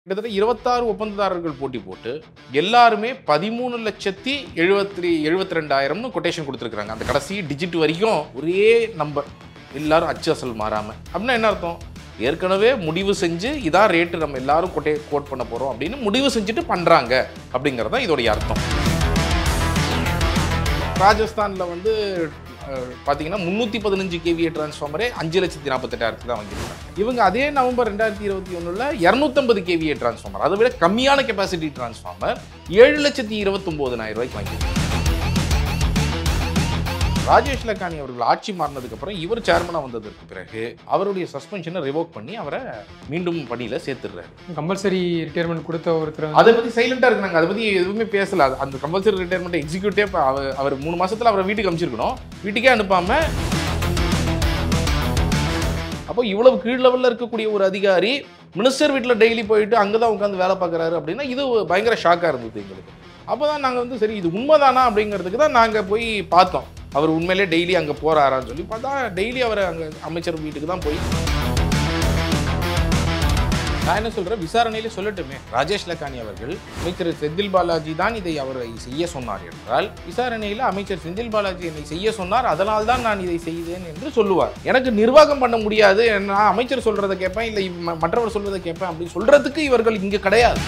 கிட்டத்தட்ட 26 ஒப்பந்ததாரர்கள் போட்டி போட்டு எல்லாருமே 13,72,200 கொட்டேஷன் கொடுத்துருக்காங்க. அந்த கடைசி டிஜிட் வரைக்கும் ஒரே நம்பர், எல்லாரும் அச்சு அசல் மாறாம. அப்படின்னா என்ன அர்த்தம்? ஏற்கனவே முடிவு செஞ்சு இதான் ரேட்டு நம்ம எல்லாரும் கோட் பண்ண போறோம் அப்படின்னு முடிவு செஞ்சுட்டு பண்றாங்க அப்படிங்கிறது தான் இதோடைய அர்த்தம். ராஜஸ்தான்ல வந்து பார்த்தீங்கன்னா 315 kVA டிரான்ஸ்ஃபார்மரே 5,48,000 தான் வாங்கியிருக்காங்க. இவங்க அதே நவம்பர் 2021 250 kVA டிரான்ஸ்ஃபார்மர், அதை விட கம்மியான கெப்பாசிட்டி டிரான்ஸ்ஃபார்மர் 7,29,000 வாங்கியிருக்காங்க. ராஜேஷ் லக்கானி அவர்கள் ஆட்சி மாறினதுக்கு அப்புறம் இவர் சேர்மனாக வந்ததற்கு பிறகு அவருடைய சஸ்பென்ஷனை ரிவோக் பண்ணி அவரை மீண்டும் பணியில சேர்த்துடுறாரு. கம்பல்சரி ரிட்டையர்மெண்ட் கொடுத்த ஒருத்தர் அதை பற்றி சைலண்டா இருக்கிறாங்க. அதை பற்றி எதுவுமே பேசல. அந்த கம்பல்சரி ரிட்டையர்மெண்ட் எக்ஸிக்யூட்டிவ் அவர் 3 மாசத்துல அவரை வீட்டுக்கு அனுப்பிச்சிருக்கணும். வீட்டுக்கே அனுப்பாம அப்போ இவ்வளவு கீழ் லெவலில் இருக்கக்கூடிய ஒரு அதிகாரி மினிஸ்டர் வீட்டில் டெய்லி போயிட்டு அங்கே தான் உட்காந்து வேலை பார்க்குறாரு அப்படின்னா இது பயங்கர ஷாக்காக இருந்தது எங்களுக்கு. அப்போ தான் நாங்கள் வந்து சரி இது உண்மைதானா அப்படிங்கிறதுக்கு தான் நாங்கள் போய் பார்த்தோம். அவர் உண்மையிலே டெய்லி அங்கே போகிறாரான்னு சொல்லி பார்த்தா டெய்லி அவர் அங்கே அமைச்சர் வீட்டுக்கு தான் போய். நான் என்ன சொல்கிறேன், விசாரணையிலே சொல்லட்டுமே, ராஜேஷ் லக்கானி அவர்கள் அமைச்சர் செந்தில் பாலாஜி தான் இதை அவரை செய்ய சொன்னார் என்றால் விசாரணையில் அமைச்சர் செந்தில் பாலாஜி என்னை செய்ய சொன்னார், அதனால் தான் நான் இதை செய்தேன் என்று சொல்லுவார். எனக்கு நிர்வாகம் பண்ண முடியாது, நான் அமைச்சர் சொல்கிறத கேட்பேன் இல்லை மற்றவர் சொல்வதை கேட்பேன் அப்படின்னு சொல்கிறதுக்கு இவர்கள் இங்கே கிடையாது.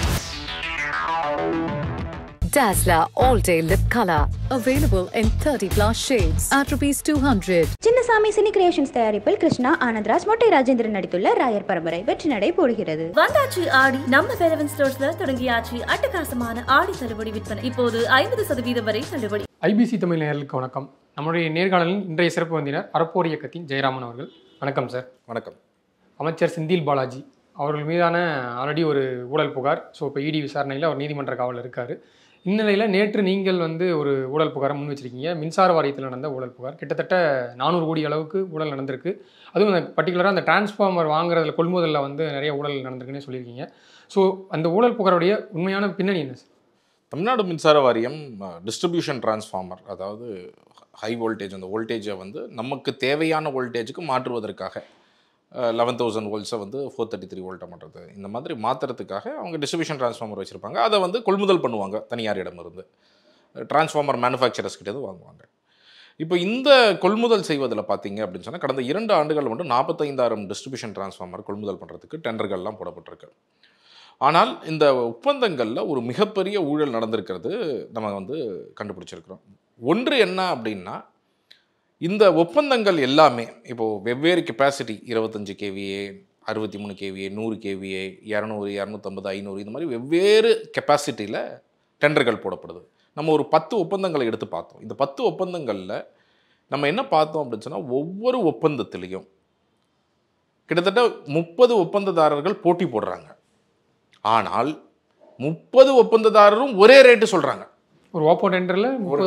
Dazzler All Day Lip Color. Available in 30+ shades at ₹200. Chinnasamy cine creations தயாரிப்பில் கிருஷ்ணா ஆனந்த்ராஜ் மொட்டை ராஜேந்திரன் நடித்துள்ள ராயர் பரம்பரை வெற்றி நடை போடுகிறது. வந்தாச்சு ஆடி. நம்ம வேலவன் ஸ்டோர்ஸ்ல தொடங்கியாச்சு அட்டகாசமான ஆடி தள்ளுபடி விற்பனை. இப்போது 50% வரை தள்ளுபடி. ஐபிசி தமிழ் நேயர்களுக்கு வணக்கம். நம்முடைய நேர்காணலில் இன்றைய சிறப்பு விருந்தினர் அரப்போர் இயக்கத்தின் ஜெயராமன் அவர்கள். வணக்கம் சார். வணக்கம். அமைச்சர் செந்தில் பாலாஜி அவர்கள் மீதான ஆல்ரெடி ஒரு ஊழல் புகார். ஸோ இப்போ இடி விசாரணையில் அவர் நீதிமன்ற காவலில் இருக்கார். இந்நிலையில் நேற்று நீங்கள் வந்து ஒரு ஊழல் புகாரை முன் வச்சிருக்கீங்க. மின்சார வாரியத்தில் நடந்த ஊழல் புகார் கிட்டத்தட்ட 400 கோடி அளவுக்கு ஊழல் நடந்திருக்கு. அதுவும் அந்த பர்டிகுலராக அந்த டிரான்ஸ்ஃபார்மர் வாங்குறதுல கொள்முதலில் வந்து நிறைய ஊழல் நடந்திருக்குன்னே சொல்லியிருக்கீங்க. ஸோ அந்த ஊழல் புகாருடைய உண்மையான பின்னணி என்ன சார்? தமிழ்நாடு மின்சார வாரியம் டிஸ்ட்ரிபியூஷன் டிரான்ஸ்ஃபார்மர், அதாவது ஹை வோல்டேஜ், அந்த வோல்டேஜை வந்து நமக்கு தேவையான வோல்டேஜுக்கு மாற்றுவதற்காக 11,000 வோல்ட்ஸை வந்து 433 வோல்ட்டை மாற்றுறது, இந்த மாதிரி மாற்றுறதுக்காக அவங்க டிஸ்ட்ரிபியூஷன் டிரான்ஸ்ஃபார்மர் வச்சுருப்பாங்க. அதை வந்து கொள்முதல் பண்ணுவாங்க தனியாரிடமிருந்து, டிரான்ஸ்ஃபார்மர் மேனுஃபேக்சரர்ஸ் கிட்டேருந்து வாங்குவாங்க. இப்போ இந்த கொள்முதல் செய்வதில் பார்த்தீங்க அப்படின்னு சொன்னால் கடந்த 2 ஆண்டுகள் மட்டும் 45,000 டிஸ்ட்ரிபியூஷன் டிரான்ஸ்ஃபார்மர் கொள்முதல் பண்ணுறதுக்கு டெண்டர்கள்லாம் போடப்பட்டிருக்கு. ஆனால் இந்த ஒப்பந்தங்களில் ஒரு மிகப்பெரிய ஊழல் நடந்திருக்கிறது நம்ம வந்து கண்டுபிடிச்சிருக்கிறோம். ஒன்று என்ன அப்படின்னா, இந்த ஒப்பந்தங்கள் எல்லாமே இப்போது வெவ்வேறு கெப்பாசிட்டி 25 kVA, 63 kVA, 100 kVA, 200, 250, 500 இந்த மாதிரி வெவ்வேறு கெப்பாசிட்டியில் டெண்டர்கள் போடப்படுது. நம்ம ஒரு 10 ஒப்பந்தங்களை எடுத்து பார்த்தோம். இந்த 10 ஒப்பந்தங்களில் நம்ம என்ன பார்த்தோம் அப்படின்னு சொன்னால், ஒவ்வொரு ஒப்பந்தத்திலையும் கிட்டத்தட்ட 30 ஒப்பந்ததாரர்கள் போட்டி போடுறாங்க. ஆனால் 30 ஒப்பந்ததாரரும் ஒரே ரேட்டு சொல்கிறாங்க. ஒரு ஓப்போ டெண்டரில்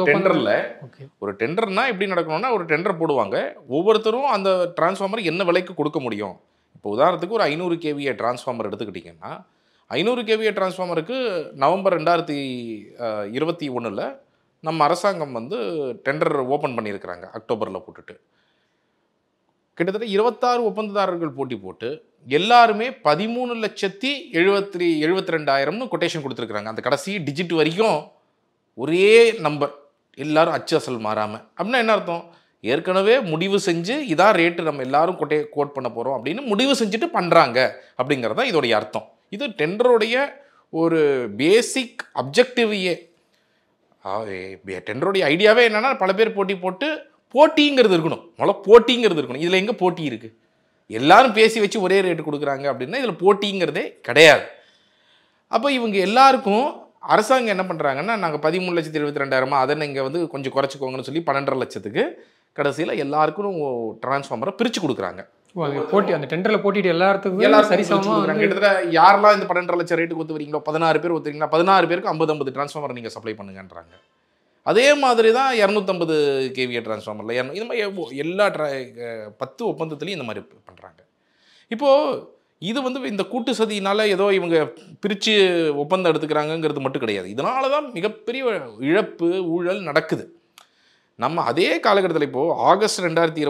ஒரு டெண்டர்னா எப்படி நடக்கணும்னா, ஒரு டெண்டர் போடுவாங்க, ஒவ்வொருத்தரும் அந்த டிரான்ஸ்ஃபார்மர் என்ன விலைக்கு கொடுக்க முடியும். இப்போ உதாரணத்துக்கு ஒரு 500 kVA டிரான்ஸ்ஃபார்மர் எடுத்துக்கிட்டிங்கன்னா, 500 kVA டிரான்ஸ்ஃபார்மருக்கு நவம்பர் 2021 நம்ம அரசாங்கம் வந்து டெண்டர் ஓப்பன் பண்ணியிருக்கிறாங்க, அக்டோபரில் போட்டுட்டு. கிட்டத்தட்ட 26 ஒப்பந்ததாரர்கள் போட்டி போட்டு எல்லாருமே 13,72,200 கொட்டேஷன் கொடுத்துருக்குறாங்க. அந்த கடைசி டிஜிட் வரைக்கும் ஒரே நம்பர், எல்லாரும் அச்சு அசல் மாறாமல். அப்படின்னா என்ன அர்த்தம்? ஏற்கனவே முடிவு செஞ்சு இதான் ரேட்டு நம்ம எல்லாரும் கோட் பண்ண போகிறோம் அப்படின்னு முடிவு செஞ்சுட்டு பண்ணுறாங்க அப்படிங்கிறது தான் இதோடைய அர்த்தம். இது டெண்டருடைய ஒரு பேசிக் அப்ஜெக்டிவையே. டெண்டருடைய ஐடியாவே என்னென்னா, பல பேர் போட்டி போட்டு போட்டிங்கிறது இருக்கணும். முதல்ல போட்டிங்கிறது இருக்கணும். இதில் எங்கே போட்டி இருக்குது? எல்லாரும் பேசி வச்சு ஒரே ரேட்டு கொடுக்குறாங்க அப்படின்னா இதில் போட்டிங்கிறதே கிடையாது. அப்போ இவங்க எல்லாருக்கும் அரசாங்கம் என்ன பண்ணுறாங்கன்னா, நாங்கள் 13,72,000 அதை நீங்கள் வந்து கொஞ்சம் குறைச்சிக்கோங்கன்னு சொல்லி 12.5 லட்சத்துக்கு கடைசியில் எல்லாருக்கும் டிரான்ஸ்ஃபார்மரை பிரித்து கொடுக்குறாங்க. போட்டி அந்த டெண்டரில் போட்டிட்டு எல்லாரும் சரி சமமாக கிட்டத்தட்ட யாரெல்லாம் இந்த 12.5 லட்சம் ரேட்டுக்கு ஒத்துவீங்களோ 16 பேர் ஒத்துவீங்களா, 16 பேருக்கு 50 டிரான்ஸ்ஃபார்மர் நீங்கள் சப்ளை பண்ணுங்கன்றாங்க. அதே மாதிரி தான் 250 kVA டிரான்ஸ்ஃபார்மரில் இந்த மாதிரி எல்லா 10 ஒப்பந்தத்துலேயும் இந்த மாதிரி பண்ணுறாங்க. இப்போது இது வந்து இந்த கூட்டு சதியினால் ஏதோ இவங்க பிரித்து ஒப்பந்தம் எடுத்துக்கிறாங்கங்கிறது மட்டும் கிடையாது. இதனால தான் மிகப்பெரிய இழப்பு, ஊழல் நடக்குது. நம்ம அதே காலகட்டத்தில் இப்போது ஆகஸ்ட்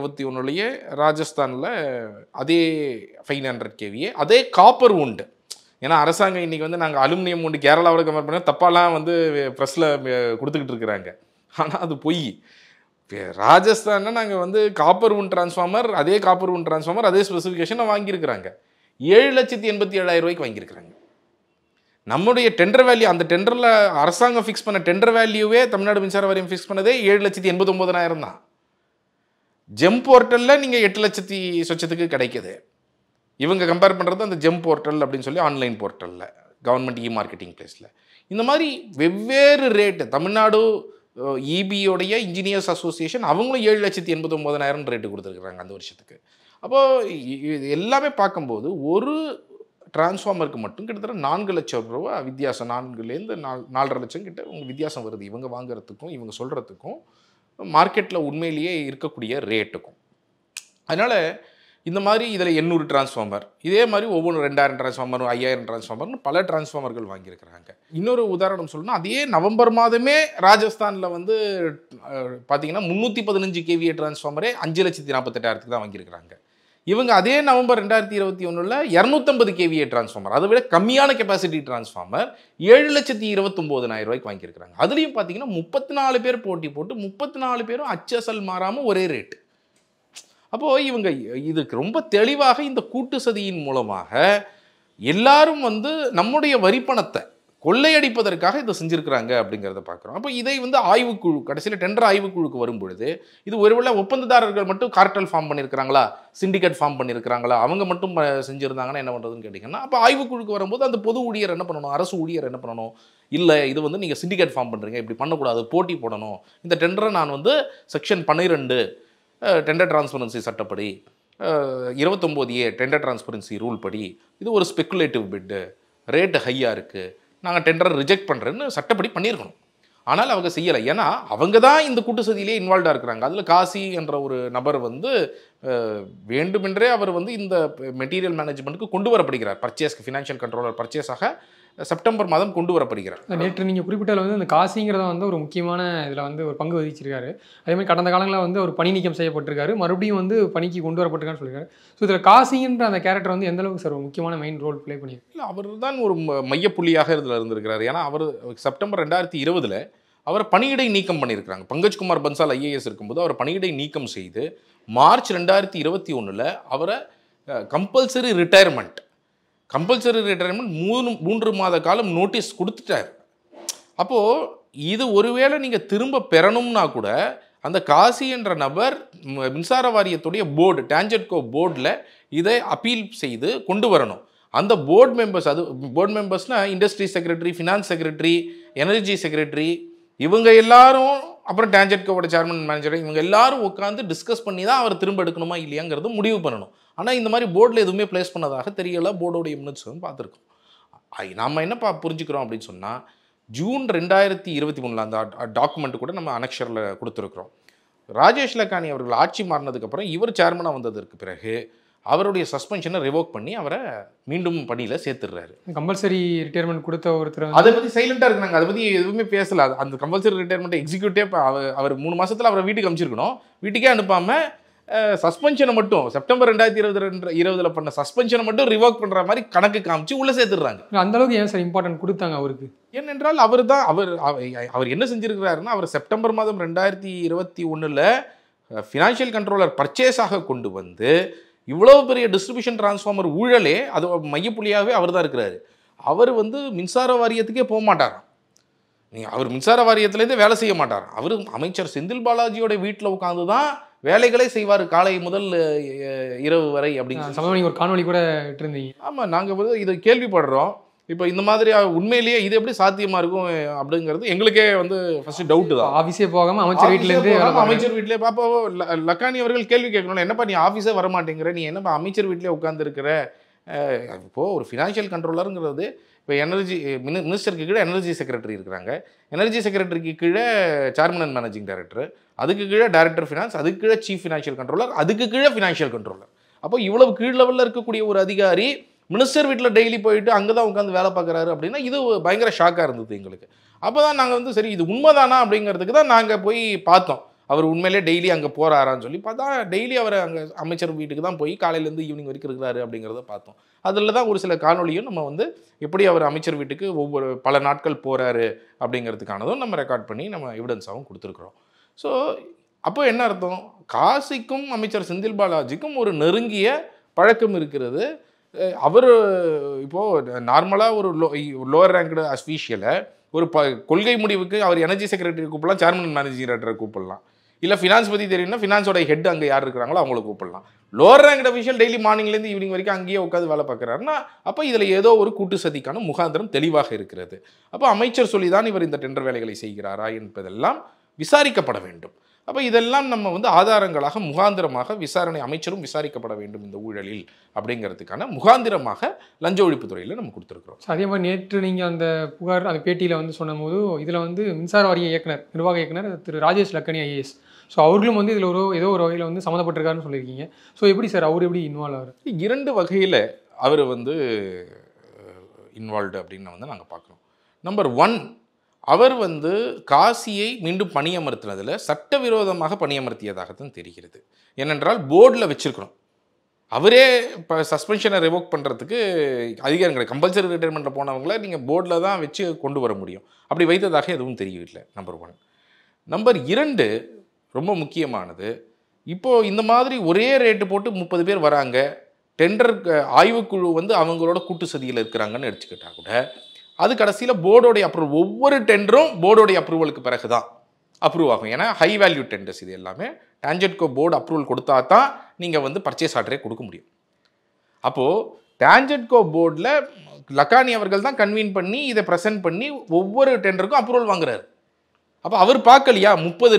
2021 ராஜஸ்தானில் அதே 500 kVA அதே காப்பர் உண்டு. ஏன்னா அரசாங்கம் இன்றைக்கி வந்து நாங்கள் அலுமினியம் ஒன்று கேரளாவோட கம்பேர் பண்ணால் தப்பாலாம் வந்து ப்ரெஸ்ஸில் கொடுத்துக்கிட்டு இருக்கிறாங்க. ஆனால் அது பொய். ராஜஸ்தானில் நாங்கள் வந்து காப்பர் உன் டிரான்ஸ்ஃபார்மர், அதே காப்பர் உன் டிரான்ஸ்ஃபார்மர் அதே ஸ்பெசிஃபிகேஷனை வாங்கியிருக்கிறாங்க. 7,87,7,000 வாங்கியிருக்கிறாங்க. நம்முடைய டெண்டர் வேல்யூ, அந்த டெண்டரில் அரசாங்கம் ஃபிக்ஸ் பண்ண டெண்டர் வேல்யூவே தமிழ்நாடு மின்சார வாரியம் ஃபிக்ஸ் பண்ணதே 7,89,000 தான். ஜெம் போர்ட்டலில் நீங்கள் 8,00,000 சொச்சத்துக்கு கிடைக்குது. இவங்க கம்பேர் பண்ணுறது அந்த ஜெம் போர்ட்டல் அப்படின்னு சொல்லி ஆன்லைன் போர்ட்டலில் கவர்மெண்ட் மார்க்கெட்டிங் பிளேஸில். இந்த மாதிரி வெவ்வேறு ரேட்டு தமிழ்நாடு இபியோடைய இன்ஜினியர்ஸ் அசோசியேஷன் அவங்களும் 7,89,000 ரேட்டு கொடுத்துருக்குறாங்க அந்த வருஷத்துக்கு. அப்போது இது எல்லாமே பார்க்கும்போது ஒரு டிரான்ஸ்ஃபார்மருக்கு மட்டும் கிட்டத்தட்ட 4 லட்சம் ரூபா வித்தியாசம், 4லேருந்து 4.5 லட்சம் கிட்ட உங்கள் வித்தியாசம் வருது இவங்க வாங்குறதுக்கும் இவங்க சொல்கிறதுக்கும் மார்க்கெட்டில் உண்மையிலேயே இருக்கக்கூடிய ரேட்டுக்கும். அதனால் இந்த மாதிரி இதில் 800 டிரான்ஸ்ஃபார்மர், இதே மாதிரி ஒவ்வொரு 2000 டிரான்ஸ்ஃபார்மர் 5000 டிரான்ஸ்ஃபார்மர்னு பல டிரான்ஸ்ஃபார்மர்கள் வாங்கியிருக்கிறாங்க. இன்னொரு உதாரணம் சொல்லணும்னா, அதே நவம்பர் மாதமே ராஜஸ்தானில் வந்து பார்த்தீங்கன்னா 315 kVA டிரான்ஸ்ஃபார்மரே 5,48,000 தான் வாங்கியிருக்கிறாங்க. இவங்க அதே நவம்பர் 2021 250 kVA டிரான்ஸ்ஃபார்மர், அதை விட கம்மியான கெப்பாசிட்டி டிரான்ஸ்ஃபார்மர் 7,29,000 வாங்கியிருக்கிறாங்க. அதுலேயும் பார்த்தீங்கன்னா 34 பேர் போட்டி போட்டு 34 பேரும் அச்சசல் மாறாமல் ஒரே ரேட்டு. அப்போது இவங்க இதுக்கு ரொம்ப தெளிவாக இந்த கூட்டு சதியின் மூலமாக எல்லாரும் வந்து நம்முடைய வரிப்பணத்தை கொள்ளையடிப்பதற்காக இதை செஞ்சுருக்கிறாங்க அப்படிங்கிறத பார்க்குறோம். அப்போ இதை வந்து ஆய்வுக்குழு கடைசியில் டெண்டர் ஆய்வுக்குழுக்கு வரும்பொழுது இது ஒருவேளை ஒப்பந்ததாரர்கள் மட்டும் கார்ட்டல் ஃபார்ம் பண்ணியிருக்கிறாங்களா, சிண்டிகேட் ஃபார்ம் பண்ணியிருக்கிறாங்களா, அவங்க மட்டும் செஞ்சுருந்தாங்கன்னா என்ன பண்ணுறதுன்னு கேட்டிங்கன்னா, அப்போ ஆய்வுக்குழுக்கு வரும்போது அந்த பொது ஊழியர் என்ன பண்ணணும், அரசு ஊழியர் என்ன பண்ணணும், இல்லை இது வந்து நீங்கள் சிண்டிகேட் ஃபார்ம் பண்ணுறீங்க, இப்படி பண்ணக்கூடாது, போட்டி போடணும், இந்த டெண்டரை நான் வந்து செக்ஷன் 12 டெண்டர் டிரான்ஸ்பரன்சி சட்டப்படி 29A டெண்டர் டிரான்ஸ்பரன்சி ரூல் படி இது ஒரு ஸ்பெக்குலேட்டிவ் பிட்டு, ரேட்டு ஹையாக இருக்குது, நாங்கள் டெண்டரை ரிஜெக்ட் பண்ணுறேன்னு சட்டப்படி பண்ணியிருக்கணும். ஆனால் அவங்க செய்யலை. ஏன்னா அவங்க தான் இந்த கூட்டு சதியிலே இன்வால்வ்டாக இருக்கிறாங்க. அதில் காசி என்ற ஒரு நபர் வந்து வேண்டுமென்றே அவர் வந்து இந்த மெட்டீரியல் மேனேஜ்மெண்ட்டுக்கு கொண்டு வரப்படுகிறார். பர்ச்சேஸ்க்கு ஃபினான்ஷியல் கண்ட்ரோலர் பர்ச்சேஸாக செப்டம்பர் மாதம் கொண்டு வரப்படுகிறார். நேற்று நீங்கள் குறிப்பிட்டால் வந்து இந்த காசிங்கிறத வந்து ஒரு முக்கியமான இதில் வந்து ஒரு பங்கு வகிச்சிருக்காரு. அதேமாதிரி கடந்த காலங்களில் வந்து ஒரு பணி நீக்கம் செய்யப்பட்டிருக்காரு, மறுபடியும் வந்து பணிக்கு கொண்டு வரப்பட்டிருக்காருன்னு சொல்லியிருக்காரு. ஸோ இதில் காசிங்கிற அந்த கேரக்டர் வந்து எந்த அளவுக்கு சார் ஒரு முக்கியமான மெயின் ரோல் ப்ளே பண்ணியிருக்கு? இல்லை, அவர் தான் ஒரு மையப்புள்ளியாக இதில் இருந்திருக்கிறார். ஏன்னா அவர் செப்டம்பர் 2020 அவரை பணியிடை நீக்கம் பண்ணியிருக்கிறாங்க. பங்கஜ்குமார் பன்சால் ஐஏஎஸ் இருக்கும்போது அவரை பணியிடை நீக்கம் செய்து மார்ச் 2021 அவரை கம்பல்சரி ரிட்டையர்மெண்ட் 3 மாத காலம் நோட்டீஸ் கொடுத்துட்டார். அப்போது இது ஒருவேளை நீங்கள் திரும்ப பெறணும்னா கூட அந்த காசி என்ற நபர் மின்சார வாரியத்துடைய போர்டு டான்ஜெட்கோ போர்டில் இதை அப்பீல் செய்து கொண்டு வரணும். அந்த போர்டு மெம்பர்ஸ், அது போர்டு மெம்பர்ஸ்னால் industry secretary, finance secretary, energy secretary, இவங்க எல்லாரும், அப்புறம் டான்ஜெட்கோவோட சேர்மன் மேனேஜர், இவங்க எல்லாரும் உட்காந்து டிஸ்கஸ் பண்ணி தான் அவர் திரும்ப எடுக்கணுமா இல்லையாங்கிறது முடிவு பண்ணணும். ஆனால் இந்த மாதிரி போர்டில் எதுவுமே பிளேஸ் பண்ணதாக தெரியல. போர்டோடைய மினிட்ஸ் வந்து பார்த்துருக்கோம். நம்ம என்ன புரிஞ்சுக்கிறோம் அப்படின்னு சொன்னால், ஜூன் 2023 அந்த டாக்குமெண்ட் கூட நம்ம அனெக்ஷரில் கொடுத்துருக்குறோம். ராஜேஷ் லக்கானி அவர்கள் ஆட்சி மாறினதுக்கப்புறம் இவர் சேர்மனாக வந்ததற்கு பிறகு அவருடைய சஸ்பென்ஷனை ரிவோக் பண்ணி அவரை மீண்டும் பணியில் சேர்த்துடுறாரு. கம்பல்சரி ரிட்டையர்மெண்ட் கொடுத்த ஒருத்தர் அதை பற்றி சைலண்டாக இருக்கிறாங்க. அதை பற்றி எதுவுமே பேசலை. அந்த கம்பல்சரி ரிட்டையர்மெண்ட் எக்ஸிக்யூட்டிவ் அவர் 3 மாதத்தில் அவரை வீட்டுக்கு அனுப்பிச்சிருக்கணும். வீட்டுக்கே அனுப்பாமல் சஸ்பென்ஷனை மட்டும் செப்டம்பர் 2020 பண்ண சஸ்பென்ஷனை மட்டும் ரிவோக் பண்ணுற மாதிரி கணக்கு காமிச்சு உள்ளே சேர்த்துடுறாங்க. அந்தளவுக்கு ஏன் சார் இம்பார்ட்டன்ட் கொடுத்தாங்க அவருக்கு? ஏனென்றால் அவர் என்ன செஞ்சிருக்கிறாருன்னா, அவர் செப்டம்பர் மாதம் 2021 ஃபினான்ஷியல் கண்ட்ரோலர் பர்ச்சேஸாக கொண்டு வந்து இவ்வளோ பெரிய டிஸ்ட்ரிபியூஷன் டிரான்ஸ்ஃபார்மர் ஊழலே அது மையப்புள்ளியாகவே அவர் தான் இருக்கிறாரு. அவர் வந்து மின்சார வாரியத்துக்கே போக மாட்டாராம். அவர் மின்சார வாரியத்திலேருந்து வேலை செய்ய மாட்டார். அவர் அமைச்சர் செந்தில் பாலாஜியோட வீட்டில் உட்காந்து தான் வேலைகளே செய்வார், காலை முதல் இரவு வரை. அப்படிங்கிற ஒரு காணொலி கூட இருந்தீங்க. ஆமாம், நாங்கள் வந்து இதை கேள்விப்படுறோம். இப்போ இந்த மாதிரி உண்மையிலேயே இது எப்படி சாத்தியமாக இருக்கும் அப்படிங்கிறது எங்களுக்கே வந்து ஃபஸ்ட்டு டவுட்டு தான். ஆஃபீஸே போகாமல் அமைச்சர் வீட்டிலேருந்து அமைச்சர் வீட்டிலே பாப்பா லக்கானி அவர்கள் கேள்வி கேட்கணும், என்னப்பா நீ ஆஃபீஸே வரமாட்டேங்கிற, நீ என்னப்பா அமைச்சர் வீட்டிலே உட்காந்துருக்கிற. இப்போது ஒரு ஃபினான்ஷியல் கண்ட்ரோலருங்கிறது இப்போ எனர்ஜி மினிஸ்டருக்கு கீழே எனர்ஜி செக்ரட்டரி இருக்கிறாங்க. எனர்ஜி செக்ரட்டரிக்கு கீழே சேர்மன் அண்ட் மேனேஜிங் டைரக்டர், அதுக்கு கீழே டைரக்டர் ஃபினான்ஸ், அதுக்கு கீழே சீஃப் ஃபினான்ஷியல் கண்ட்ரோலர், அதுக்கு கீழே ஃபினான்ஷியல் கண்ட்ரோலர். அப்போ இவ்வளவு கீழ் லெவலில் இருக்கக்கூடிய ஒரு அதிகாரி மினிஸ்டர் வீட்டில் டெய்லி போயிட்டு அங்கே தான் உட்காந்து வேலை பார்க்குறாரு அப்படின்னா இது பயங்கர ஷாக்காக இருந்தது எங்களுக்கு. அப்போ தான் நாங்கள் வந்து சரி இது உண்மைதானா அப்படிங்கிறதுக்கு தான் நாங்கள் போய் பார்த்தோம். அவர் உண்மையிலே டெய்லி அங்கே போகிறாரான்னு சொல்லி பார்த்தா டெய்லி அவர் அங்கே அமைச்சர் வீட்டுக்கு தான் போய் காலையிலேருந்து ஈவினிங் வரைக்கும் இருக்கிறாரு அப்படிங்கிறத பார்த்தோம். அதில் தான் ஒரு சில காணொலியும் நம்ம வந்து எப்படி அவர் அமைச்சர் வீட்டுக்கு ஒவ்வொரு பல நாட்கள் போகிறாரு அப்படிங்கிறதுக்கானதும் நம்ம ரெக்கார்ட் பண்ணி நம்ம எவிடன்ஸாகவும் கொடுத்துருக்குறோம். ஸோ அப்போ என்ன அர்த்தம், காசிக்கும் அமைச்சர் செந்தில் பாலாஜிக்கும் ஒரு நெருங்கிய பழக்கம் இருக்கிறது. அவர் இப்போது நார்மலாக ஒரு லோவர் ரேங்க்டு அஃபீஷியலை ஒரு கொள்கை முடிவுக்கு அவர் எனர்ஜி செக்ரட்டரி கூப்பிடலாம், சேர்மன் மேனேஜிங் டைரக்டரை கூப்பிடலாம், இல்லை ஃபினான்ஸ் பற்றி தெரியும்னா ஃபினான்ஸோட ஹெட் அங்கே யார் இருக்கிறாங்களோ அவங்கள கூப்பிடலாம். லோவர் ரேங்க்டு அஃபீஷியல் டெய்லி மார்னிங்லேருந்து ஈவினிங் வரைக்கும் அங்கேயே உட்காந்து வேலை பார்க்குறாருன்னா அப்போ இதில் ஏதோ ஒரு கூட்டு சதிக்கான முகாந்திரம் தெளிவாக இருக்கிறது. அப்போ அமைச்சர் சொல்லி தான் இவர் இந்த டெண்டர் வேலைகளை செய்கிறாரா என்பதெல்லாம் விசாரிக்கப்பட வேண்டும். அப்போ இதெல்லாம் நம்ம வந்து ஆதாரங்களாக முகாந்திரமாக விசாரணை அமைச்சரும் விசாரிக்கப்பட வேண்டும் இந்த ஊழலில் அப்படிங்கிறதுக்கான முகாந்திரமாக லஞ்ச ஒழிப்புத்துறையில் நம்ம கொடுத்துருக்குறோம். அதே மாதிரி நேற்று நீங்கள் அந்த புகார் அந்த பேட்டியில் வந்து சொன்ன போது இதில் வந்து மின்சார வாரிய இயக்குனர் நிர்வாக இயக்குனர் திரு ராஜேஷ் லக்கனி ஐஏஎஸ், ஸோ அவர்களும் வந்து இதில் ஏதோ ஒரு வகையில் வந்து சம்மந்தப்பட்டிருக்காருன்னு சொல்லியிருக்கீங்க. ஸோ எப்படி சார் அவர் எப்படி இன்வால்வ் ஆகிறார்? 2 வகையில் அவர் வந்து இன்வால்வ்டு அப்படின்னு வந்து நாங்கள் பார்க்குறோம். நம்பர் 1, அவர் வந்து காசியை மீண்டும் பணியமர்த்தினதில் சட்டவிரோதமாக பணியமர்த்தியதாகத்தான் தெரிகிறது. ஏனென்றால் போர்டில் வச்சுருக்கிறோம், அவரே இப்போ சஸ்பென்ஷனை ரிவோக் பண்ணுறதுக்கு அதிகாரம் கிடையாது. கம்பல்சரி ரிட்டைர்மெண்ட்டில் போனவங்கள நீங்கள் போர்டில் தான் வச்சு கொண்டு வர முடியும். அப்படி வைத்ததாக எதுவும் தெரியவில்லை. நம்பர் 1. நம்பர் 2 ரொம்ப முக்கியமானது, இப்போது இந்த மாதிரி ஒரே ரேட்டு போட்டு 30 பேர் வராங்க, டெண்டர் ஆய்வுக்குழு வந்து அவங்களோட கூட்டு சதியில் இருக்கிறாங்கன்னு எடுத்துக்கிட்டால் கூட அது கடைசியில் போர்டோடைய அப்ரூவல், ஒவ்வொரு டெண்டரும் போர்டோடைய அப்ரூவலுக்கு பிறகு தான் அப்ரூவ் ஆகும். ஏன்னா ஹை வேல்யூ டெண்டர்ஸ் இது எல்லாமே டான்ஜெட்கோ போர்டு அப்ரூவல் கொடுத்தா தான் நீங்கள் வந்து பர்ச்சேஸ் ஆர்டரே கொடுக்க முடியும். அப்போது டான்ஜெட்கோ போர்டில் லக்கானி அவர்கள் தான் கன்வீன் பண்ணி இதை ப்ரெசென்ட் பண்ணி ஒவ்வொரு டெண்டருக்கும் அப்ரூவல் வாங்குறாரு. அப்போ அவர் பார்க்கலையா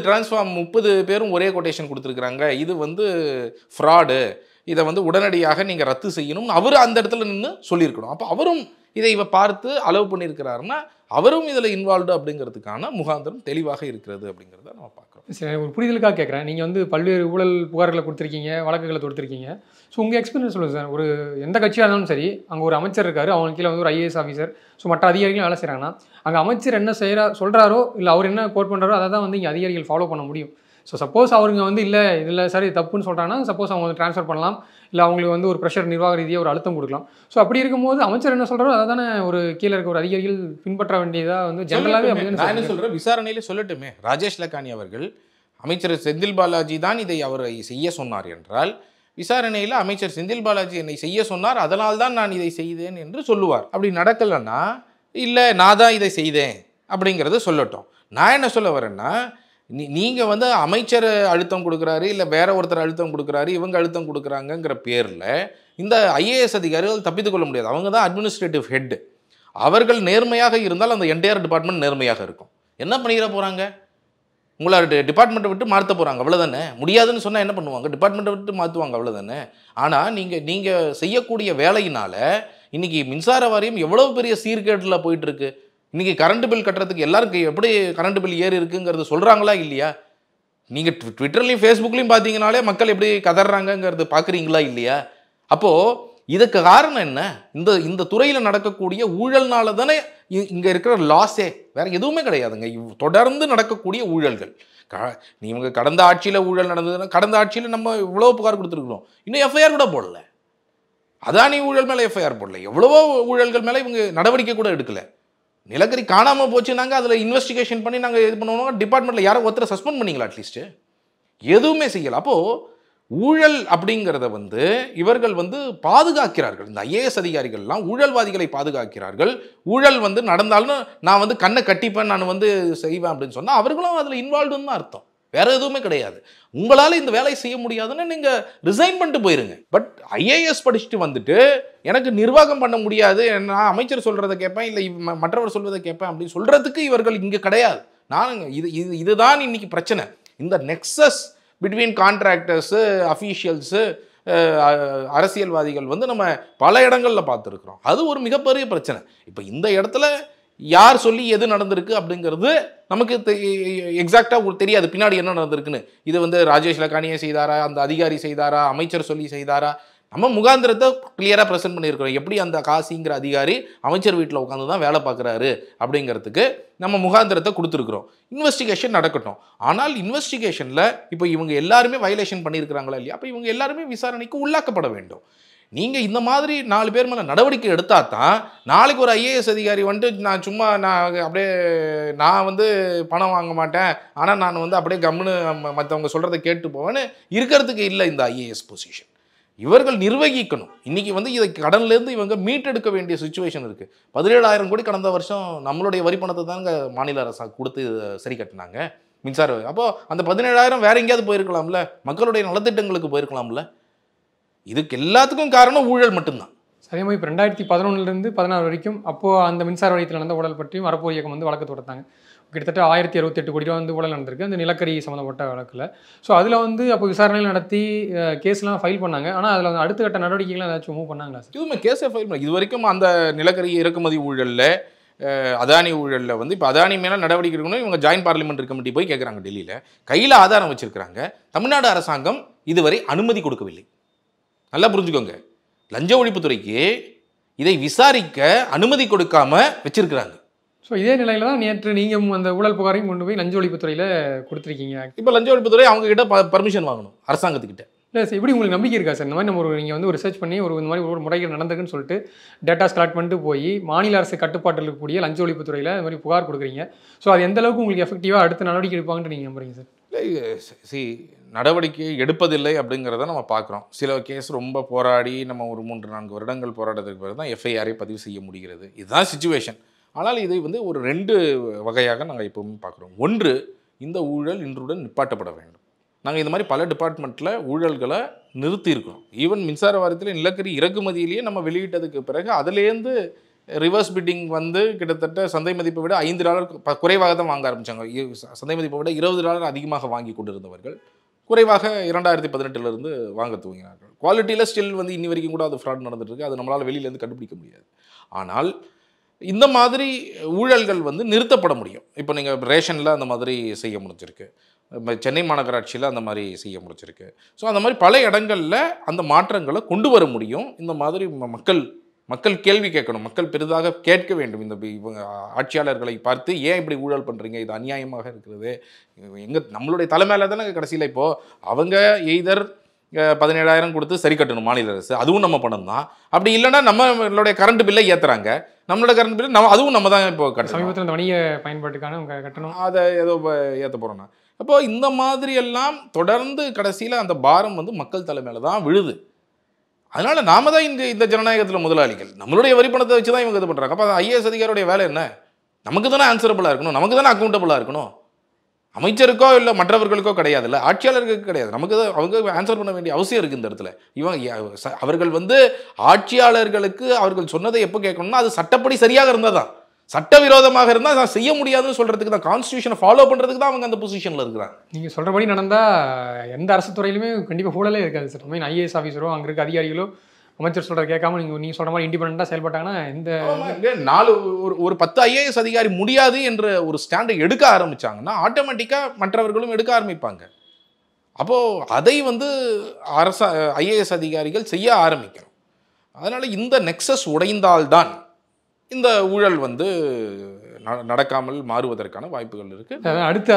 30 பேரும் ஒரே கொட்டேஷன் கொடுத்துருக்குறாங்க, இது வந்து ஃப்ராடு, இதை வந்து உடனடியாக நீங்கள் ரத்து செய்யணும்னு அவர் அந்த இடத்துல நின்று சொல்லியிருக்கணும். அப்போ அவரும் இதை பார்த்து அலோவ் பண்ணியிருக்கிறாருன்னா அவரும் இதில் இன்வால்வ்டு அப்படிங்கிறதுக்கான முகாந்திரம் தெளிவாக இருக்கிறது அப்படிங்கிறத நம்ம பார்க்குறோம். சரி, ஒரு புரிதலுக்காக கேட்குறேன். நீங்கள் வந்து பல்வேறு ஊழல் புகார்களை கொடுத்துருக்கீங்க, வழக்குகளை தொடுத்துருக்கீங்க. ஸோ உங்கள் எக்ஸ்பீரியன்ஸ் சொல்லுங்கள் சார். ஒரு எந்த கட்சியாக இருந்தாலும் சரி, அங்கே ஒரு அமைச்சர் இருக்கார், அவங்க கீழே வந்து ஒரு ஐஏஎஸ் ஆஃபீஸர், ஸோ மற்ற அதிகாரிகளும் வேலை செய்கிறாங்கன்னா அங்கே அமைச்சர் என்ன சொல்கிறாரோ இல்லை அவர் என்ன கோட் பண்ணுறாரோ அதை தான் வந்து இங்கே அதிகாரிகள் ஃபாலோ பண்ண முடியும். ஸோ சப்போஸ் அவருங்க வந்து இல்லை இதில் சரி தப்புன்னு சொல்கிறாங்கன்னா சப்போஸ் அவங்க வந்து ட்ரான்ஸ்ஃபர் பண்ணலாம், இல்லை அவங்களுக்கு வந்து ஒரு ப்ரெஷர் நிர்வாக ரீதியாக ஒரு அழுத்தம் கொடுக்கலாம். ஸோ அப்படி இருக்கும்போது அமைச்சர் என்ன சொல்கிறாரோ அதை தானே ஒரு கீழே இருக்க ஒரு அதிகாரிகள் பின்பற்ற வேண்டியதாக வந்து ஜென்ரலாகவே அப்படின்னு நான் என்ன சொல்கிறேன், விசாரணையிலே சொல்லட்டுமே. ராஜேஷ் லக்கானி அவர்கள் அமைச்சர் செந்தில் பாலாஜி தான் இதை அவரை செய்ய சொன்னார் என்றால் விசாரணையில் அமைச்சர் செந்தில் பாலாஜி என்னை செய்ய சொன்னார், அதனால் தான் நான் இதை செய்தேன் என்று சொல்லுவார். அப்படி நடக்கலைன்னா இல்லை நான் தான் இதை செய்தேன் அப்படிங்கிறத சொல்லட்டும். நான் என்ன சொல்ல வரேன்னா, நீங்கள் வந்து அமைச்சர் அழுத்தம் கொடுக்குறாரு, இல்லை வேற ஒருத்தர் அழுத்தம் கொடுக்குறாரு, இவங்க அழுத்தம் கொடுக்குறாங்கங்கிற பேரில் இந்த ஐஏஎஸ் அதிகாரிகள் தப்பித்துக்கொள்ள முடியாது. அவங்க தான் அட்மினிஸ்ட்ரேட்டிவ் ஹெட். அவர்கள் நேர்மையாக இருந்தால் அந்த என்டையர் டிபார்ட்மெண்ட் நேர்மையாக இருக்கும். என்ன பண்ணிக்கிற போகிறாங்க, உங்களை டிபார்ட்மெண்ட்டை விட்டு மாற்ற போகிறாங்க, அவ்வளோதானே. முடியாதுன்னு சொன்னால் என்ன பண்ணுவாங்க, டிபார்ட்மெண்ட்டை விட்டு மாற்றுவாங்க, அவ்வளோதானே. ஆனால் நீங்கள் செய்யக்கூடிய வேலையினால் இன்றைக்கி மின்சார வாரியம் எவ்வளோ பெரிய சீர்கேட்டில் போயிட்டுருக்கு. இன்றைக்கி கரண்ட் பில் கட்டுறதுக்கு எல்லாருக்கும் எப்படி கரண்ட் பில் ஏறி இருக்குங்கிறது சொல்கிறாங்களா இல்லையா? நீங்கள் ட்விட்டர்லையும் ஃபேஸ்புக்லேயும் பார்த்தீங்கனாலே மக்கள் எப்படி கதறாங்கங்கிறது பார்க்குறீங்களா இல்லையா? அப்போது இதுக்கு காரணம் என்ன, இந்த துறையில் நடக்கக்கூடிய ஊழல்னால தானே இங்கே இருக்கிற லாஸே, வேறு எதுவுமே கிடையாதுங்க. தொடர்ந்து நடக்கக்கூடிய ஊழல்கள். இவங்க கடந்த ஆட்சியில் ஊழல் நடந்ததுன்னா கடந்த ஆட்சியில் நம்ம இவ்வளோ புகார் கொடுத்துருக்குறோம், இன்னும் எஃப்ஐஆர் கூட போடல. அதானி ஊழல் மேலே எஃப்ஐஆர் போடல, எவ்வளவோ ஊழல்கள் மேலே இவங்க நடவடிக்கை கூட எடுக்கலை. நிலக்கரி காணாமல் போச்சுனாங்க, அதில் இன்வெஸ்டிகேஷன் பண்ணி நாங்கள் இது பண்ணுவோம், டிபார்ட்மெண்ட்டில் யாரோ ஒருத்தரை சஸ்பெண்ட் பண்ணிங்களா, அட்லீஸ்ட்டு எதுவுமே செய்யலை. அப்போது ஊழல் அப்படிங்கிறத வந்து இவர்கள் வந்து பாதுகாக்கிறார்கள். இந்த ஐஏஎஸ் அதிகாரிகள்லாம் ஊழல்வாதிகளை பாதுகாக்கிறார்கள். ஊழல் வந்து நடந்தாலும் நான் வந்து கண்ணை கட்டிப்பேன், நான் வந்து செய்வேன் அப்படின்னு சொன்னால் அவர்களும் அதில் இன்வால்வ்டுன்னு தான் அர்த்தம், வேற எதுவுமே கிடையாது. உங்களால் இந்த வேலையை செய்ய முடியாதுன்னு நீங்கள் ரிசைன் பண்ணிட்டு போயிருங்க. பட் ஐஏஎஸ் படிச்சுட்டு வந்துட்டு எனக்கு நிர்வாகம் பண்ண முடியாது, நான் அமைச்சர் சொல்கிறத கேட்பேன், இல்லை மற்றவர் சொல்வதை கேட்பேன் அப்படின்னு சொல்கிறதுக்கு இவர்கள் இங்கே கிடையாது. இதுதான் இன்னைக்கு பிரச்சனை. இந்த நெக்ஸஸ் பிட்வீன் கான்ட்ராக்டர்ஸு, அஃபீஷியல்ஸு, அரசியல்வாதிகள் வந்து நம்ம பல இடங்களில் பார்த்துருக்குறோம். அது ஒரு மிகப்பெரிய பிரச்சனை. இப்போ இந்த இடத்துல யார் சொல்லி எது நடந்திருக்கு அப்படிங்கிறது நமக்கு எக்ஸாக்டாக தெரியாது, பின்னாடி என்ன நடந்திருக்குன்னு. இது வந்து ராஜேஷ் லக்கானியே செய்தாரா, அந்த அதிகாரி செய்தாரா, அமைச்சர் சொல்லி செய்தாரா, நம்ம முகாந்திரத்தை கிளியராக ப்ரெசென்ட் பண்ணியிருக்கிறோம். எப்படி அந்த காசிங்கிற அதிகாரி அமைச்சர் வீட்டில் உட்காந்து தான் வேலை பார்க்குறாரு அப்படிங்கிறதுக்கு நம்ம முகாந்திரத்தை கொடுத்துருக்குறோம். இன்வெஸ்டிகேஷன் நடக்கட்டும். ஆனால் இன்வெஸ்டிகேஷனில் இப்போ இவங்க எல்லாருமே வயலேஷன் பண்ணியிருக்கிறாங்களா இல்லையா, அப்போ இவங்க எல்லாருமே விசாரணைக்கு உள்ளாக்கப்பட வேண்டும். நீங்கள் இந்த மாதிரி 4 பேர் மேலே நடவடிக்கை எடுத்தால் தான் நாளைக்கு ஒரு ஐஏஎஸ் அதிகாரி வந்துட்டு நான் அப்படியே பணம் வாங்க மாட்டேன், ஆனால் நான் அப்படியே கம்முன்னு மற்றவங்க சொல்கிறத கேட்டு போவேன்னு இருக்கிறதுக்கு இல்லை இந்த ஐஏஎஸ் பொசிஷன். இவர்கள் நிர்வகிக்கணும். இன்றைக்கி இதை கடன்லேருந்து இவங்க மீட்டெடுக்க வேண்டிய சுச்சுவேஷன் இருக்குது. 17,000 கோடி கடந்த வருஷம் நம்மளுடைய வரி பணத்தை தாங்க மாநில அரசு கொடுத்து சரி கட்டினாங்க மின்சார. அப்போது அந்த 17,000 வேற எங்கேயாவது போயிருக்கலாம்ல, மக்களுடைய நலத்திட்டங்களுக்கு போயிருக்கலாம்ல. இதுக்கு எல்லாத்துக்கும் காரணம் ஊழல் மட்டும்தான். அதே மாதிரி இப்போ 2011 16 வரைக்கும் அப்போது அந்த மின்சார வாரியத்தில் நடந்த ஊழல் பற்றியும் அறப்போர் இயக்கம் வழக்கு தொடர்ந்தாங்க. கிட்டத்தட்ட 1068 கோடி ரூபா ஊழல் நடந்திருக்கு அந்த நிலக்கரி சம்மந்தப்பட்ட வழக்கில். ஸோ அதில் அப்போ விசாரணைகள் நடத்தி கேஸ்லாம் ஃபைல் பண்ணாங்க. ஆனால் அதில் அடுத்த கட்ட நடவடிக்கைகள்லாம் ஏதாச்சும் மூவ் பண்ணாங்களா சார்? இதுவுமே கேஸை ஃபைல் பண்ண இது வரைக்கும் அந்த நிலக்கரி இறக்குமதி ஊழலில் அதானி ஊழலில் இப்போ அதானி மேலே நடவடிக்கை எடுக்கணும். இவங்க ஜாயின்ட் பார்லிமெண்ட்ரி கமிட்டி போய் கேட்குறாங்க டெல்லியில். கையில் ஆதாரம் வச்சுருக்கிறாங்க. தமிழ்நாடு அரசாங்கம் இதுவரை அனுமதி கொடுக்கவில்லை. நல்லா புரிஞ்சுக்கோங்க. லஞ்ச ஒழிப்புத்துறைக்கு இதை விசாரிக்க அனுமதி கொடுக்காம வச்சிருக்கிறாங்க. ஸோ இதே நிலையில் தான் நேற்று நீங்கள் அந்த ஊழல் புகாரையும் கொண்டு போய் லஞ்ச ஒழிப்புத்துறையில் கொடுத்துருக்கீங்க. இப்போ லஞ்ச ஒழிப்புத்துறை அவங்க கிட்ட பர்மிஷன் வாங்கணும் அரசாங்கத்துக்கிட்ட. இல்லை சார், எப்படி உங்களுக்கு நம்பிக்கை இருக்கா சார்? இந்த மாதிரி நம்ம நீங்கள் ஒரு ரிசர்ச் பண்ணி இந்த மாதிரி ஒரு முறைகள் நடந்திருக்குன்னு சொல்லிட்டு டேட்டாஸ் கலெக்ட் பண்ணிட்டு போய் மாநில அரசு கட்டுப்பாட்டில் இருக்கக்கூடிய லஞ்ச ஒழிப்புத்துறையில் இந்த மாதிரி புகார் கொடுக்குறீங்க. ஸோ அது எந்த அளவுக்கு உங்களுக்கு எஃபெக்டிவாக அடுத்த நடவடிக்கை எடுப்பாங்கன்னு நீங்கள் நம்புறீங்க சார்? இல்லை நடவடிக்கை எடுப்பதில்லை அப்படிங்கிறத நம்ம பார்க்குறோம். சில கேஸ் ரொம்ப போராடி நம்ம ஒரு 3-4 வருடங்கள் போராட்டத்துக்கு பிறகு தான் எஃப்ஐஆரை பதிவு செய்ய முடிகிறது. இதுதான் சிச்சுவேஷன். ஆனால் இதை ஒரு 2 வகையாக நாங்கள் எப்பவுமே பார்க்குறோம். ஒன்று, இந்த ஊழல் இன்றுடன் நிப்பாட்டப்பட வேண்டும். நாங்கள் இந்த மாதிரி பல டிபார்ட்மெண்ட்டில் ஊழல்களை நிறுத்தியிருக்கிறோம். ஈவன் மின்சார வாரியத்தில் நிலக்கரி இறக்குமதியிலேயே நம்ம வெளியிட்டதுக்கு பிறகு அதுலேருந்து ரிவர்ஸ் பிட்டிங் கிட்டத்தட்ட சந்தை மதிப்பை விட $5 குறைவாக தான் வாங்க ஆரம்பித்தாங்க. சந்தை மதிப்பை விட $20 அதிகமாக வாங்கி கொண்டிருந்தவர்கள் குறைவாக 2018 வாங்க துவங்கினார்கள். குவாலிட்டியில் ஸ்டில் இன்னி வரைக்கும் கூட அது ஃப்ராட் நடந்துட்டு இருக்கு. அது நம்மளால் வெளியிலேருந்து கண்டுபிடிக்க முடியாது. ஆனால் இந்த மாதிரி ஊழல்கள் நிறுத்தப்பட முடியும். இப்போ நீங்கள் ரேஷனில் அந்த மாதிரி செய்ய முடிஞ்சிருக்கு, சென்னை மாநகராட்சியில் அந்த மாதிரி செய்ய முடிச்சிருக்கு. ஸோ அந்த மாதிரி பல இடங்களில் அந்த மாற்றங்களை கொண்டு வர முடியும். இந்த மாதிரி மக்கள் கேள்வி கேட்கணும். மக்கள் பெரிதாக கேட்க வேண்டும். இந்த ஆட்சியாளர்களை பார்த்து ஏன் இப்படி ஊழல் பண்ணுறீங்க, இது அநியாயமாக இருக்கிறது, நம்மளுடைய தலைமையில தானே கடைசியில் இப்போது அவங்க எய்தர் 17,000 கொடுத்து சரி கட்டணும் மாநில அரசு, அதுவும் நம்ம பணம் தான். அப்படி இல்லைன்னா நம்மளுடைய கரண்ட் பில்லை ஏற்றுறாங்க, நம்மளோட கரண்ட் பில்லை அதுவும் நம்ம தான் இப்போ கட்டணும். சமீபத்தில் இந்த வணிக பயன்பாட்டுக்கான கட்டணம் அதை ஏதோ ஏற்ற போகிறோன்னா. அப்போது இந்த மாதிரி எல்லாம் தொடர்ந்து கடைசியில் அந்த பாரம் மக்கள் தலைமையில தான் விழுது. அதனால் நாம தான் இந்த ஜனநாயகத்தில் முதலாளிகள். நம்மளுடைய வரி பணத்தை வச்சு தான் இவங்க இது பண்ணுறாங்க. அப்போ ஐஏஎஸ் அதிகாரியோடைய வேலை என்ன? நமக்கு தானே ஆன்சரபிளாக இருக்கணும், நமக்கு தானே அக்கௌண்டபிளாக இருக்கணும். அமைச்சருக்கோ இல்லை மற்றவர்களுக்கோ கிடையாதுல்ல, ஆட்சியாளர்களுக்கு கிடையாது. நமக்கு தான் அவங்க ஆன்சர் பண்ண வேண்டிய அவசியம் இருக்குது இந்த இடத்துல. அவர்கள் ஆட்சியாளர்களுக்கு அவர்கள் சொன்னதை எப்போ கேட்கணும்னா அது சட்டப்படி சரியாக இருந்தால் தான். சட்டவிரோதமாக இருந்தால் நான் செய்ய முடியாதுன்னு சொல்கிறதுக்கு தான், கான்ஸ்டியூஷனை ஃபாலோ பண்ணுறதுக்கு தான் அவங்க அந்த பொசிஷனில் இருக்கிறாங்க. நீங்கள் சொல்கிறபடி நடந்தால் எந்த அரசு துறையிலுமே கண்டிப்பாக ஊழலே இருக்காது சார். மீன் ஐஏஎஸ் ஆஃபீஸரோ அங்கே இருக்க அதிகாரிகளோ அமைச்சர் சொல்கிறத கேட்காம நீங்கள் சொல்கிற மாதிரி இண்டிபெண்டாக செயல்பட்டாங்கன்னா ஒரு 10 ஐஏஎஸ் அதிகாரி முடியாது என்ற ஒரு ஸ்டாண்டை எடுக்க ஆரம்பித்தாங்கன்னா ஆட்டோமேட்டிக்காக மற்றவர்களும் எடுக்க ஆரம்பிப்பாங்க. அப்போது அதை ஐஏஎஸ் அதிகாரிகள் செய்ய ஆரம்பிக்கணும். அதனால் இந்த நெக்ஸஸ் உடைந்தால்தான் இந்த ஊழல் நடக்காமல் மாறுவதற்கான வாய்ப்புகள் இருக்குது. அடுத்து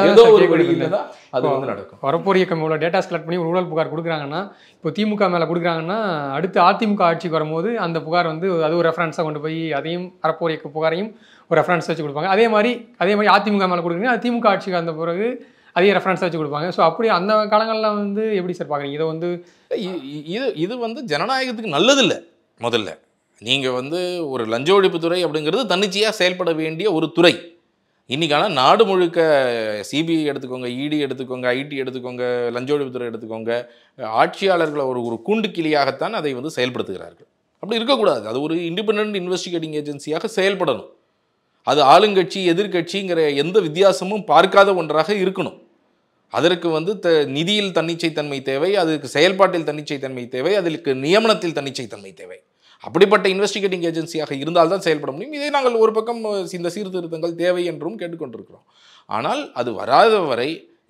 நடக்கும். வரப்போர் இயக்கம் இவ்வளோ டேட்டாஸ் கலெக்ட் பண்ணி ஊழல் புகார் கொடுக்குறாங்கன்னா, இப்போ திமுக மேலே கொடுக்குறாங்கன்னா, அடுத்து அதிமுக ஆட்சிக்கு வரும்போது அந்த புகார் அது ஒரு ரெஃபரன்ஸாக கொண்டு போய் அதையும் வரப்போர் இயக்க புகாரையும் ஒரு ரெஃபரன்ஸ் வச்சு கொடுப்பாங்க. அதே மாதிரி அதிமுக மேலே கொடுக்குறீங்கன்னா அது திமுக ஆட்சிக்கு வந்த பிறகு அதே ரெஃபரன்ஸாக வச்சு கொடுப்பாங்க. ஸோ அப்படி அந்த காலங்களில் எப்படி சார் பார்க்குறீங்க? இதை இது ஜனநாயகத்துக்கு நல்லதில்லை. முதல்ல நீங்கள் ஒரு லஞ்ச ஒழிப்புத்துறை அப்படிங்கிறது தன்னிச்சையாக செயல்பட வேண்டிய ஒரு துறை. இன்றைக்கான நாடு முழுக்க சிபிஐ எடுத்துக்கோங்க, இடி எடுத்துக்கோங்க, ஐடி எடுத்துக்கோங்க, லஞ்ச ஒழிப்புத்துறை எடுத்துக்கோங்க, ஆட்சியாளர்களை ஒரு கூண்டு கிளியாகத்தான் அதை செயல்படுத்துகிறார்கள். அப்படி இருக்கக்கூடாது. அது ஒரு இண்டிபெண்ட் இன்வெஸ்டிகேட்டிங் ஏஜென்சியாக செயல்படணும். அது ஆளுங்கட்சி எதிர்கட்சிங்கிற எந்த வித்தியாசமும் பார்க்காத ஒன்றாக இருக்கணும். அதற்கு நிதியில் தன்னிச்சைத்தன்மை தேவை, அதுக்கு செயல்பாட்டில் தன்னிச்சைத்தன்மை தேவை, அதற்கு நியமனத்தில் தன்னிச்சைத்தன்மை தேவை. அப்படிப்பட்ட இன்வெஸ்டிகேட்டிங் ஏஜென்சியாக இருந்தால்தான் செயல்பட முடியும். இதை நாங்கள் ஒரு பக்கம் இந்த சீர்திருத்தங்கள் தேவை என்றும் கேட்டுக்கொண்டிருக்கிறோம். ஆனால் அது வராத வரை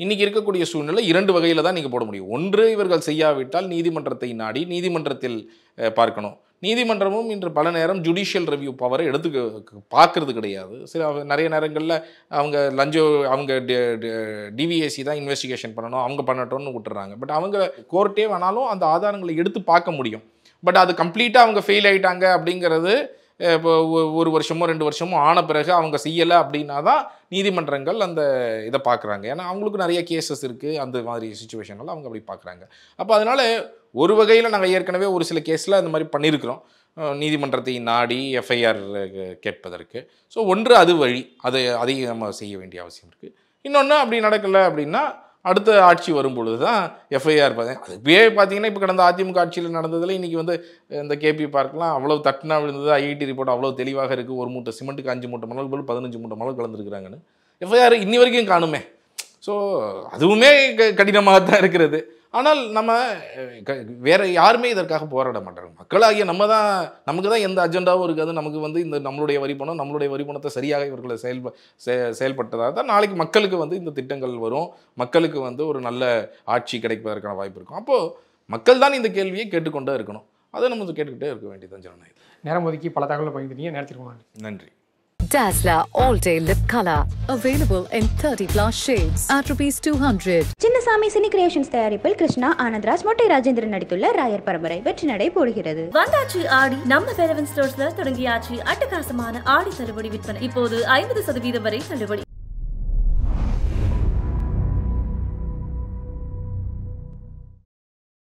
இன்றைக்கி இருக்கக்கூடிய சூழ்நிலை 2 வகையில் தான் நீங்கள் போட முடியும். ஒன்று, இவர்கள் செய்யாவிட்டால் நீதிமன்றத்தை நாடி நீதிமன்றத்தில் பார்க்கணும். நீதிமன்றமும் இன்று பல நேரம் ஜுடிஷியல் ரிவ்யூ பவரை பார்க்கறது கிடையாது. நிறைய நேரங்களில் அவங்க டிவிஏசி தான் இன்வெஸ்டிகேஷன் பண்ணணும், அவங்க பண்ணட்டோன்னு விட்டுறாங்க. பட் அவங்க கோர்ட்டே வேணாலும் அந்த ஆதாரங்களை எடுத்து பார்க்க முடியும். பட் அது கம்ப்ளீட்டாக அவங்க ஃபெயில் ஆகிட்டாங்க அப்படிங்கிறது இப்போ 1 வருஷமோ 2 வருஷமோ ஆன பிறகு அவங்க செய்யலை அப்படின்னா தான் நீதிமன்றங்கள் அந்த இதை பார்க்குறாங்க. ஏன்னா அவங்களுக்கு நிறைய கேசஸ் இருக்குது, அந்த மாதிரி சுச்சுவேஷனில் அவங்க அப்படி பார்க்குறாங்க. அப்போ அதனால் ஒரு வகையில் நாங்கள் ஏற்கனவே ஒரு சில கேஸில் அந்த மாதிரி பண்ணியிருக்கிறோம், நீதிமன்றத்தை நாடி எஃப்ஐஆர் கேட்பதற்கு. ஸோ ஒன்று அது வழி, அதையும் நம்ம செய்ய வேண்டிய அவசியம் இருக்குது. இன்னொன்று அப்படி நடக்கலை அப்படின்னா அடுத்த ஆட்சி வரும்பொழுது தான் எஃப்ஐஆர் அதுவே பார்த்தீங்கன்னா இப்போ கடந்த அதிமுக ஆட்சியில் நடந்ததில் இன்றைக்கி வந்து இந்த கேபி பார்க்கலாம் அவ்வளோ தட்டுனா விழுந்தது. ஐஐடி ரிப்போர்ட் அவ்வளோ தெளிவாக இருக்குது. 1 மூட்டை சிமெண்ட்டுக்கு 5 மூட்டை மணல் போல் 15 மூட்டை மணல் கலந்துருக்குறாங்கன்னு எஃப்ஐஆர் இன்னி வரைக்கும் காணுமே. ஸோ அதுவுமே கடினமாகத்தான் இருக்கிறது. ஆனால் நம்ம வேறு யாருமே இதற்காக போராட மாட்டாங்க. மக்களாகிய நமக்கு தான் எந்த அஜெண்டாவும் இருக்காது. நமக்கு வந்து இந்த நம்மளுடைய வரி பணத்தை சரியாக இவர்களை செயல்பட்டதாக தான் நாளைக்கு மக்களுக்கு வந்து இந்த திட்டங்கள் வரும், மக்களுக்கு வந்து ஒரு நல்ல ஆட்சி கிடைப்பதற்கான வாய்ப்பு இருக்கும். அப்போது மக்கள் தான் இந்த கேள்வியை கேட்டுக்கொண்டே இருக்கணும். அதை நம்ம கேட்டுக்கிட்டே இருக்க வேண்டியதான் ஜனநாயகம். நேரம் ஒதுக்கி பல தகவலை பகிர்ந்தீங்க. நேரத்திற்கு நன்றி. Dazzler All Day Lip Color. Available in 30+ shades at ₹200. Chinnasamy cine creations தயாரிப்பில் கிருஷ்ணா ஆனந்த்ராஜ் மொட்டை ராஜேந்திரன் நடித்துள்ள ராயர் பரம்பரை வெற்றி நடை போடுகிறது. வந்தாச்சு ஆடி. நம்ம ஃபேரவன் ஸ்டோர்ஸ்ல தொடங்கியாச்சு அட்டகாசமான ஆடி தள்ளுபடி விற்பனை. இப்போது 50% வரை தள்ளுபடி.